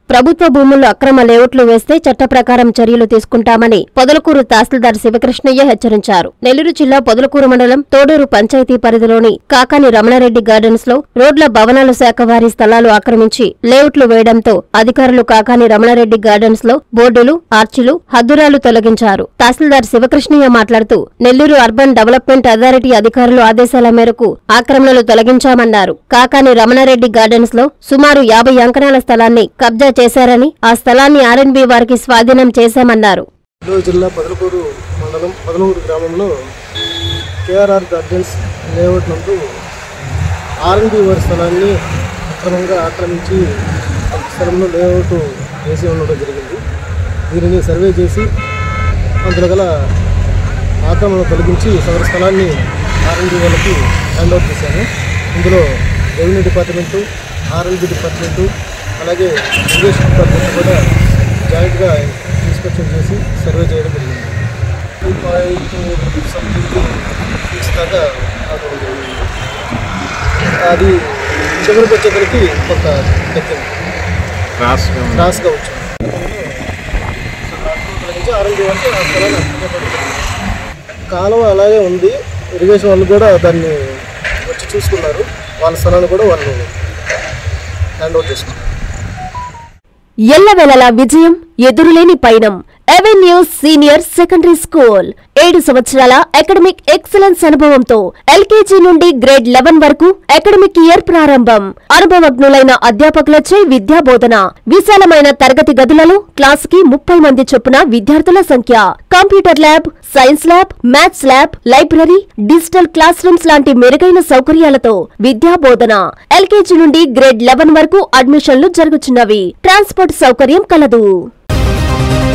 ప్రభుత్వ భూముల్లో అక్రమ లేఅవుట్లు వేస్తే చట్ట ప్రకారం చర్యలు తీసుకుంటామని పొదలకూరు తహసీల్దార్ శివకృష్ణయ్య హెచ్చరించారు. నెల్లూరు జిల్లా పొదలకూరు మండలం తోడూరు పంచాయతీ పరిధిలోని కాకాని రమణారెడ్డి గార్డెన్స్ లో రోడ్ల భవనాల శాఖ వారి స్థలాలు ఆక్రమించి లేఅవుట్లు వేయడంతో అధికారులు కాకాని రమణారెడ్డి గార్డెన్స్ లో బోర్డులు, ఆర్చిలు, హద్దురాలు తొలగించారు. తహసీల్దార్ శివకృష్ణయ్య మాట్లాడుతూ నెల్లూరు అర్బన్ డెవలప్మెంట్ అథారిటీ అధికారులు ఆదేశాల మేరకు ఆక్రమణలు తొలగించామన్నారు. కాకాని రమణారెడ్డి గార్డెన్స్ లో సుమారు 50 అంకణాల స్థలాన్ని కబ్జా చేశారని, ఆ స్థలాన్ని ఆర్ఎండ్బి వారికి స్వాధీనం చేశామన్నారు. నెల్లూరు జిల్లా పొదలకూరు మండలం పదనూరు గ్రామంలో కేఆర్ఆర్ గార్డెన్స్ లేఅవుట్ నందు ఆర్ఎండ్బి వారి స్థలాన్ని అక్రమంగా ఆక్రమించి స్థలంలో లేఅవుట్ వేసి ఉండడం జరిగింది. దీనిని సర్వే చేసి అందులో గల ఆక్రమణ తొలగించి సదరు స్థలాన్ని ఆర్ఎండ్బి వాళ్ళకి హ్యాండ్ ఓవర్ చేశాను. ఇందులో రెవెన్యూ డిపార్ట్మెంటు, ఆర్ఎండ్బి డిపార్ట్మెంటు, అలాగే ఇరిగేషన్ డిపార్ట్మెంట్ కూడా జాయింట్గా ఇన్స్పెక్షన్ చేసి సర్వే చేయడం జరిగింది. 2.6 దాకా అది చివరికి వచ్చేసరికి కొంత తగ్గింది, క్రాస్గా వచ్చింది. ఆర్ఎండ్బి అంటే ఆ స్థలాన్ని కాలువ అలాగే ఉంది. ఇరిగేషన్ వాళ్ళు కూడా దాన్ని వచ్చి చూసుకున్నారు. వాళ్ళ స్థలాన్ని కూడా వాళ్ళు హ్యాండ్ ఓవర్ చేసుకున్నారు. ఎల్లవెలలా విజయం, ఎదురులేని పయనం. అవెన్యూస్ సీనియర్ సెకండరీ స్కూల్ 7 సంవత్సరాల అకాడమిక్ ఎక్సలెన్స్ అనుభవంతో ఎల్కేజీ నుండి గ్రేడ్ 11 వరకు అకాడమిక్ ఇయర్ ప్రారంభం. అనుభవజ్ఞులైన అధ్యాపకులచే విద్యాబోధన. విశాలమైన తరగతి గదులలో క్లాసుకి 30 మంది చొప్పున విద్యార్థుల సంఖ్య. Computer lab, science lab, maths lab, library, digital classrooms లాంటి మెరుగైన సౌకర్యాలతో విద్యాబోధన. ఎల్కేజీ నుండి గ్రేడ్ 11 వరకు అడ్మిషన్లు జరుగుతున్నవి. ట్రాన్స్పోర్ట్ సౌకర్యం కలదు.